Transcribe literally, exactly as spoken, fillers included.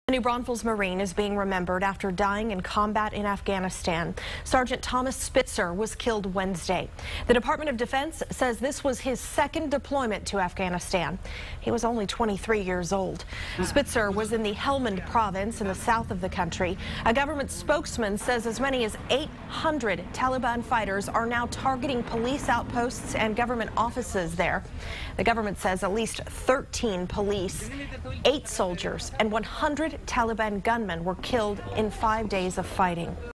A new Braunfels Marine is being remembered after dying in combat in Afghanistan. Sergeant Thomas Spitzer was killed Wednesday. The Department of Defense says this was his second deployment to Afghanistan. He was only twenty-three years old. Spitzer was in the Helmand province in the south of the country. A government spokesman says as many as eight hundred Taliban fighters are now targeting police outposts and government offices there. The government says at least thirteen police, eight soldiers, and one hundred Taliban gunmen were killed in five days of fighting.